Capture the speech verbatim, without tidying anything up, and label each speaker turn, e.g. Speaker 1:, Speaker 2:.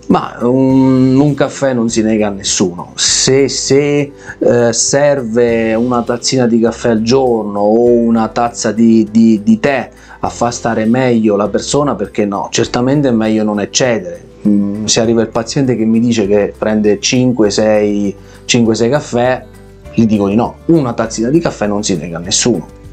Speaker 1: Ma un, un caffè non si nega a nessuno. Se, se eh, serve una tazzina di caffè al giorno o una tazza di, di, di tè a far stare meglio la persona, perché no? Certamente è meglio non eccedere. Mm, se arriva il paziente che mi dice che prende cinque sei caffè, gli dico di no. Una tazzina di caffè non si nega a nessuno.